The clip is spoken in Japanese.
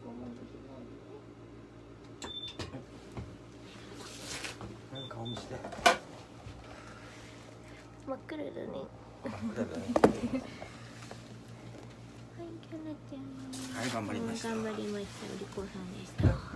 顔見して。 真っ暗だね。 真っ暗だね。 はい、キャナちゃん。 はい、頑張りました。 頑張りました。お利口さんでした。